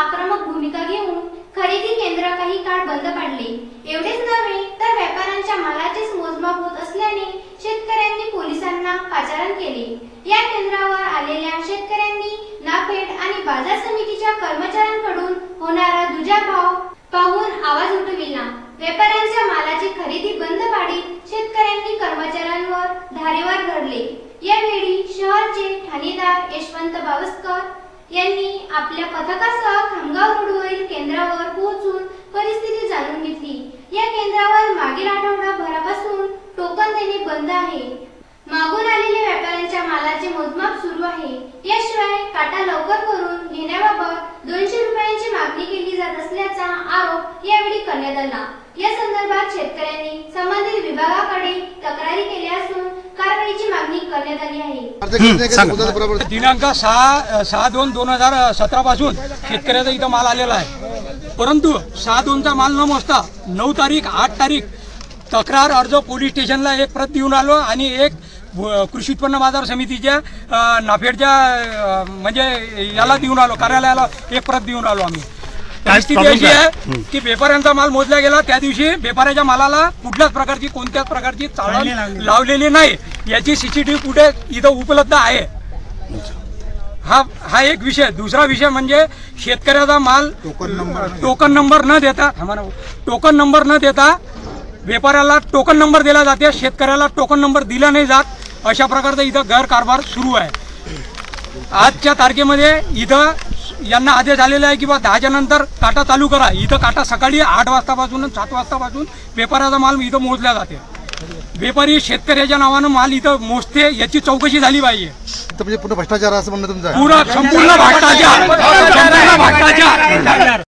आक्रमक भूमिका घेऊन खरेदी केंद्र काही काळ बंद पाडले। एवढेच नव्हे तर व्यापाऱ्यांच्या मालाचेच मोजमाप होत असल्याने शेतकऱ्यांनी पोलिसांना पाचारण केले। या केंद्रावर आलेल्या शेतकऱ्यांनी नाफेड आणि बाजार समितीच्या कर्मचाऱ्यांकडून होणारा दुजाभाव पाहून आवाज उठविला। व्यापाऱ्यांच्या मालाची खरेदी बंद पाडीत शेतकऱ्यांनी कर्मचाऱ्यांवर धारेवर धरले। यावेळी शहरचे ठाणेदार यशवंत बावस्कर यांनी आपल्या पथकासह खामगाव रोडवरील केंद्रावर पोहोचून परिस्थिती जाणून घेतली। या केंद्रावर मागील आठवडाभरापासून टोकन देणे बंद आहे। मागून आलेल्या व्यापाऱ्यांच्या मालाचे मोजमाप सुरू आहे। याशिवाय काटा लवकर करून घेण्याबाबत 200 रुपयांची मागणी केली जात असल्याचा आरोप यावेळी करण्यात आला। या संदर्भात शेतकऱ्यांनी संबंधित विभागाकडे तक्रारी केली असून कारवाईची मागणी करण्यात आली आहे। दिनांक 6/2/2017 पासून शेतकऱ्याचा इथं माल आलेला आहे, परंतु 6/2चा माल न मोजता 9 तारीख 8 तारीख तक्रार अर्ज पोलीस स्टेशनला एक प्रत देऊन आलो आणि एक कृषी उत्पन्न बाजार समितीच्या नाफेडच्या म्हणजे याला देऊन आलो, कार्यालयाला एक प्रत देऊन आलो आम्ही। परिस्थिती अशी आहे की व्यापाऱ्यांचा माल मोजला गेला त्या दिवशी व्यापाऱ्याच्या मालाला कुठल्याच प्रकारची कोणत्याच प्रकारची चाळण लावलेली नाही, याची सीसीटीव्ही फुटेज इथं उपलब्ध आहे। हा एक विषय। दुसरा विषय म्हणजे शेतकऱ्याचा माल टोकन नंबर न देता व्यापाऱ्याला टोकन नंबर दिला जाते, शेतकऱ्याला टोकन नंबर दिला नाही जात, अशा प्रकारचा इथं गैरकारभार सुरू आहे। आजच्या तारखेमध्ये इथं यांना आदेश आलेला आहे की बा 10च्या नंतर काटा चालू करा। इथं काटा सकाळी 8 वाजतापासून 7 वाजतापासून व्यापाऱ्याचा माल इथं मोजला जाते। व्यापारी शेतकऱ्याच्या नावानं माल इथं मोजते, याची चौकशी झाली पाहिजे। म्हणजे पूर्ण भ्रष्टाचार असं म्हणणं तुमचं? संपूर्ण भ्रष्टाचार।